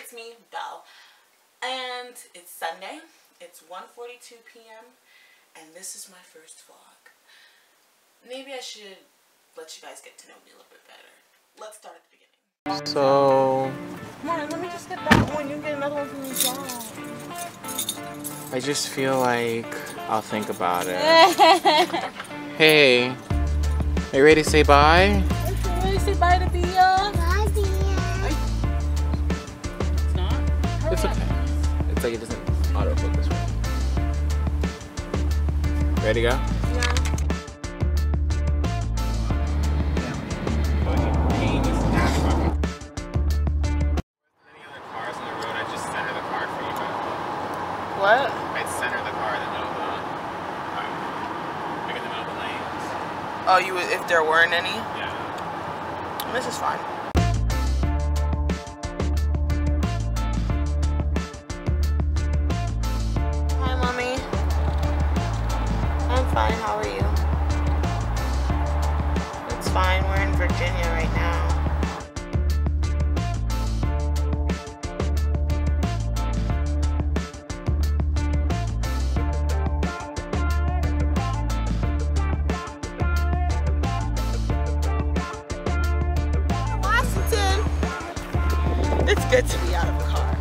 it's me, Belle, and it's Sunday. It's 1:42 p.m. and this is my first vlog. Maybe I should let you guys get to know me a little bit better. Let's start at the beginning. So, Come on, let me just get that one. You can get another one from your job. I just feel like I'll think about it. Hey, are you ready to say bye? Okay, ready to say bye to Bia? Bye, Bia. It's not? It's okay. It's like it doesn't autofocus right. Ready to go? Yeah. What? I'd center the car in the middle of the like in the middle of the lanes. Oh, you would if there weren't any? Yeah. This is fine. Hi, Mommy. I'm fine. How are you? It's fine. We're in Virginia right now. It's good to be out of the car.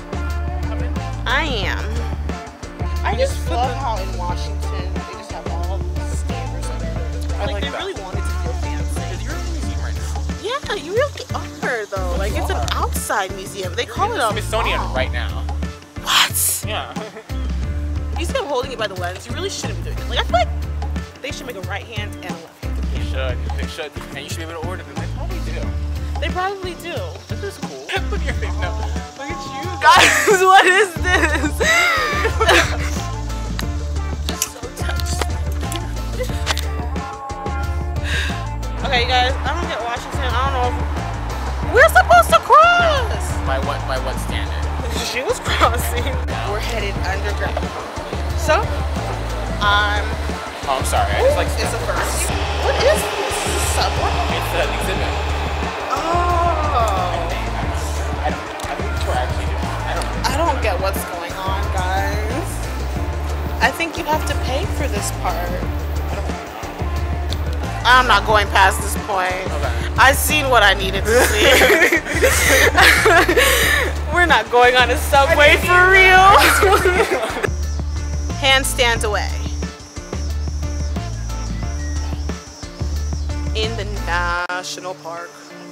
I am. I just love how in Washington they just have all the standards everywhere. Like they really wanted to feel fancy. You're in a museum right now. Yeah, you really are though. Like it's an outside museum. They call it a Smithsonian right now. What? Yeah. You see I'm holding it by the lens. You really shouldn't be doing it. Like I feel like they should make a right hand and a left hand. They should. They should. And you should be able to order them. They probably do. They probably do. This is cool. Look at your face. No. Look at you. Guys, what is this? Just so touched. Okay, you guys, I'm gonna get Washington. I don't know if we're supposed to cross. By what standard? She was crossing. We're headed underground. So, Oh, I'm sorry. I just like. it's a first. What is this? Is this a subway? It's an exhibit. Oh. I don't get what's going on, guys. I think you have to pay for this part. I'm not going past this point. Okay. I've seen what I needed to see. We're not going on a subway for real. Handstand away. In the national park.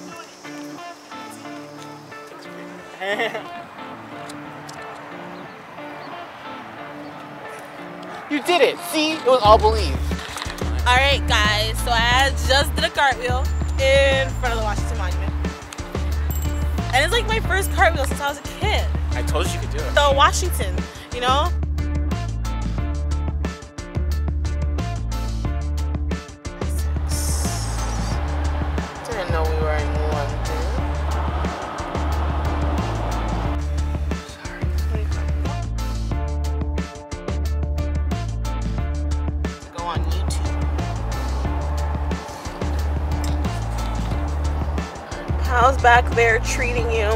You did it. See? It was all belief. Alright guys, so I just did a cartwheel in front of the Washington Monument. And it's like my first cartwheel since I was a kid. I told you you could do it. So Washington, you know? Didn't know we were in London. How's back there treating you?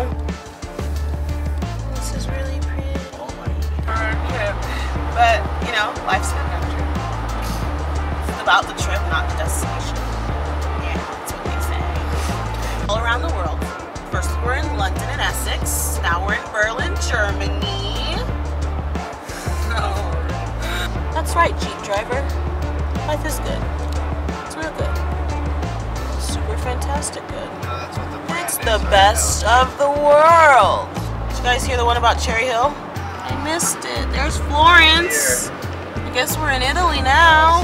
This is really pretty. Oh my God. But, you know, life's an adventure. It's about the trip, not the destination. Yeah, that's what they say. All around the world. First we were in London and Essex. Now we're in Berlin, Germany. Oh. That's right, Jeep driver. Life is good. It's real good. Super fantastic good. It's the best of the world. Did you guys hear the one about Cherry Hill? I missed it. There's Florence. I guess we're in Italy now.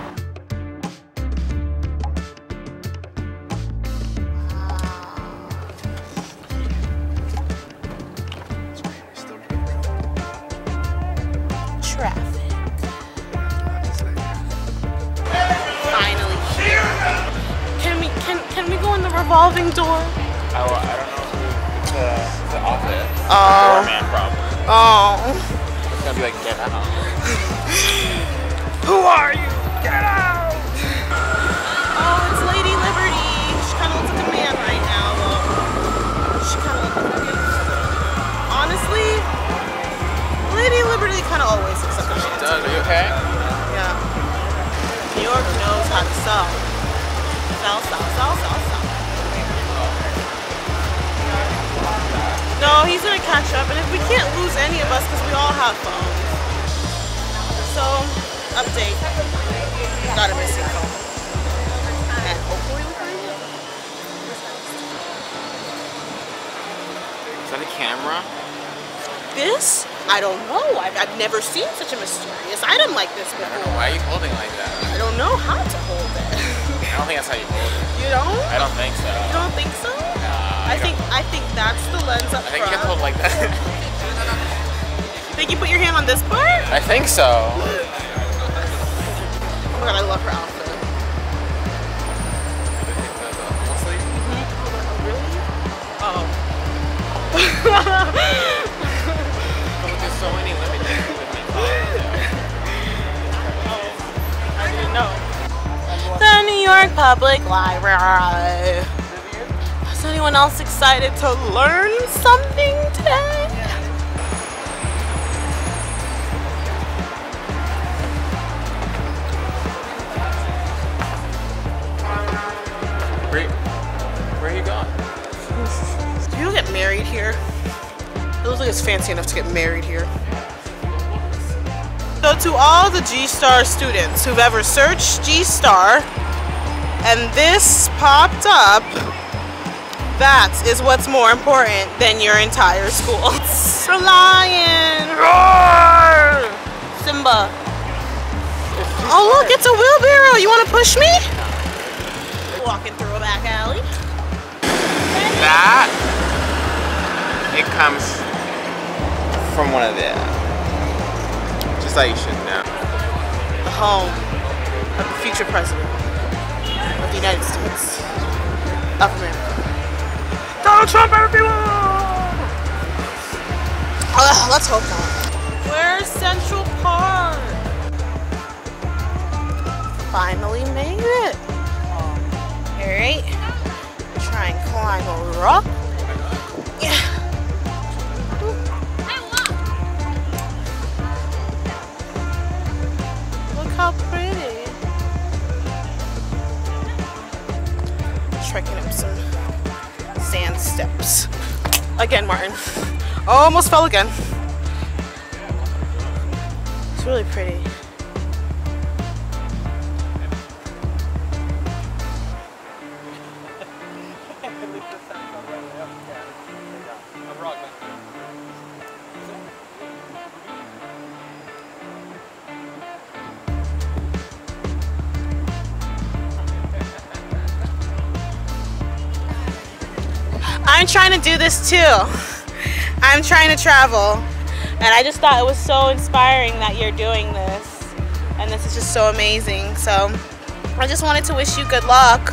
Traffic. Finally here. Can we go in the revolving door? I don't know who the office. Oh. Man problem. Oh. It's gonna be like, get out. Who are you? Get out! Oh, it's Lady Liberty. She kind of looks like a man right now, though. She kind of looks like a man. No, he's gonna catch up, and if we can't lose any of us because we all have phones. So, update. Got a missing phone. And hopefully we find it. Is that a camera? This? I don't know. I've never seen such a mysterious item like this before. I don't know. Why are you holding like that? I don't know how to hold it. I don't think that's how you hold it. You don't? I don't think so. You don't think so? I think that's the lens up front. I think you have to hold like that. Think you put your hand on this part? I think so. Oh my god, I love her outfit. Really? Oh. There's so many women here with me. I didn't know. The New York Public Library. Is anyone else excited to learn something today? Where are you going? Do you get married here? It looks like it's fancy enough to get married here. So to all the G-Star students who've ever searched G-Star and this popped up, that is what's more important than your entire school. It's a lion! Roar! Simba. Oh look, it's a wheelbarrow! You wanna push me? Walking through a back alley. That, it comes from one of them. Just like you should know. The home of the future president of the United States of America. Donald Trump, everyone! Let's hope not. Where's Central Park? Finally made it. Alright. Try and climb a rock. Yeah. Look how pretty. Trekking up some sand steps. Again, Martin. Almost fell again. It's really pretty. I'm trying to do this too. I'm trying to travel, and I just thought it was so inspiring that you're doing this, and this is just so amazing. So I just wanted to wish you good luck.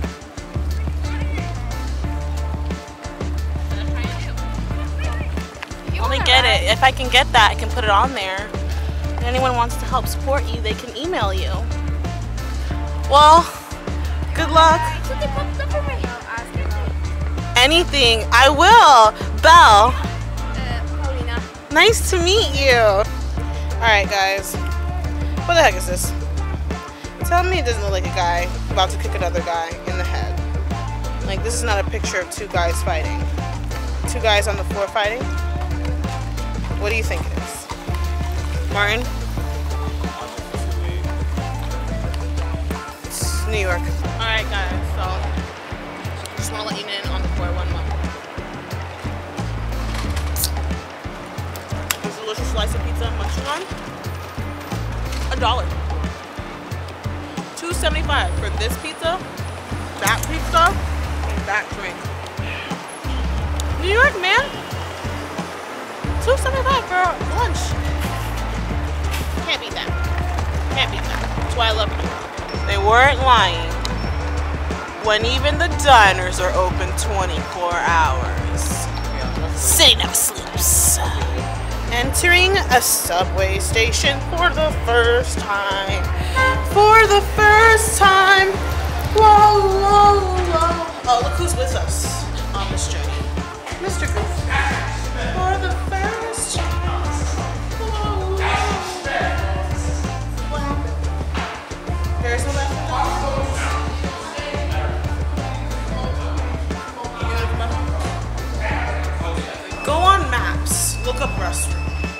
Only get it. If I can get that, I can put it on there. If anyone wants to help support you, they can email you. Well, good luck. Anything, I will. Belle. Nice to meet you. Alright guys, what the heck is this? Tell me it doesn't look like a guy about to kick another guy in the head. Like, this is not a picture of two guys fighting. Two guys on the floor fighting? What do you think it is? Martin? It's New York. Alright guys, so just want to let you in on the 411. This delicious slice of pizza I'm munching on. $1. $2.75 for this pizza, that pizza, and that drink. New York, man. $2.75 for lunch. Can't beat that. Can't beat that. That's why I love New York. They weren't lying. When even the diners are open 24 hours. City never sleeps. Entering a subway station for the first time. For the first time. Whoa, whoa, whoa. Oh, look who's with us on this journey. Mr. Goof. For the first time. Whoa, whoa. What happened? There's no left. Look up restroom.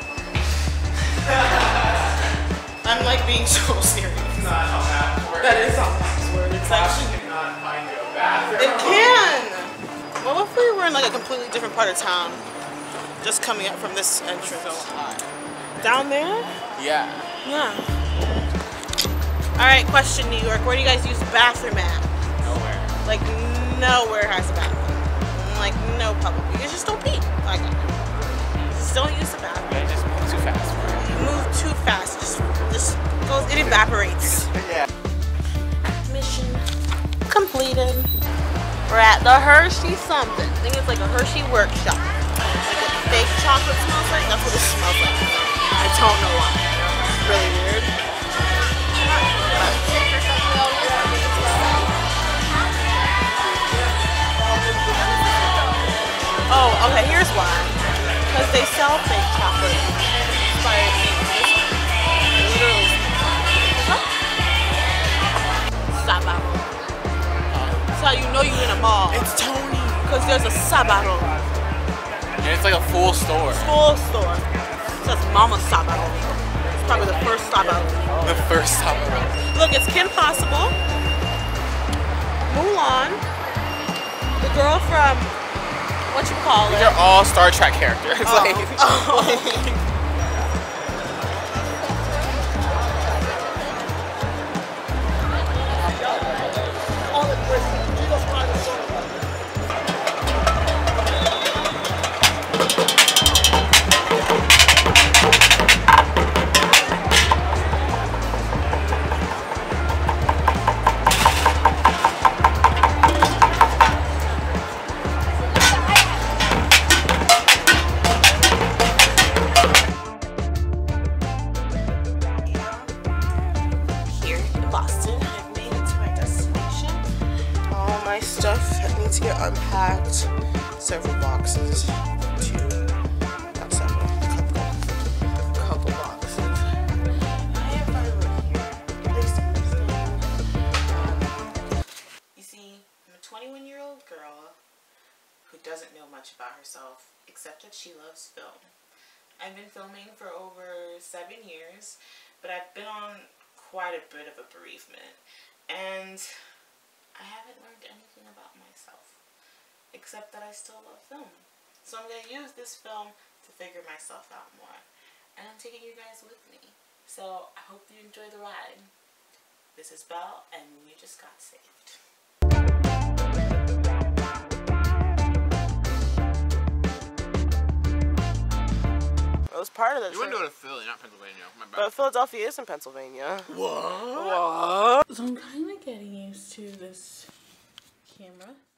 I'm like being so serious. It's not how that works. That is how maps work. It's actually cannot find you a bathroom. it can. Well, if we were in like a completely different part of town, just coming up from this entrance. So hot. Down there? Yeah. Yeah. All right, question, New York. Where do you guys use the bathroom at? Nowhere. Like nowhere has a bathroom. Like no public. You guys just don't pee. Like just don't use the bathroom. I just move too fast. You move too fast. Just goes. It evaporates. Yeah. Mission completed. We're at the Hershey something. I think it's like a Hershey workshop. Like what fake chocolate smells like. That's what it smells like. I don't know why. It's really weird. Oh, okay, here's why. Because they sell fake chocolate inspired things. Literally. Sabaro. That's how you know you're in a mall. It's Tony. Because there's a Sabaro. And it's like a full store. Full store. It says Mama Sabaro. It's probably the first Sabaro. The first Sabaro. Look, it's Kim Possible, Mulan, the girl from, what you call it? They're all Star Trek characters. Like, stuff that needs to get unpacked. Several boxes. Not several. Couple boxes. I have over here. Place you see, I'm a 21-year-old girl who doesn't know much about herself except that she loves film. I've been filming for over 7 years, but I've been on quite a bit of a bereavement. And I haven't learned anything about myself, except that I still love film. So I'm going to use this film to figure myself out more. And I'm taking you guys with me. So I hope you enjoy the ride. This is Belle, and you just got saved. It was part of the you wouldn't go to Philly, not Pennsylvania. My bad. But Philadelphia is in Pennsylvania. What? So I'm kind of getting used to this camera.